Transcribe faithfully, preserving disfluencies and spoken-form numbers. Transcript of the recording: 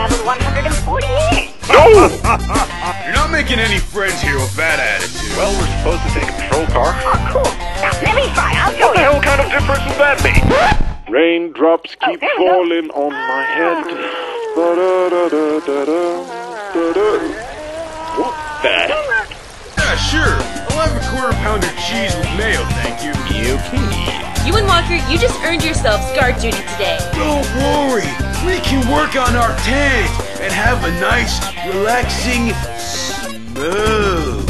traveled one hundred forty years. No! You're not making any friends here with that attitude. Well, we're supposed to take a patrol car. Oh, cool. Now, let me try. I'll show What the you. hell kind of difference does that make? Raindrops keep there we go. falling on my head. Da-da-da-da-da-da. Da-da. What's that? Yeah, sure. I'll have a quarter pounder cheese with mayo, thank you. Okay. You and Walker, you just earned yourselves guard duty today. Don't worry. We can work on our tank and have a nice, relaxing smell.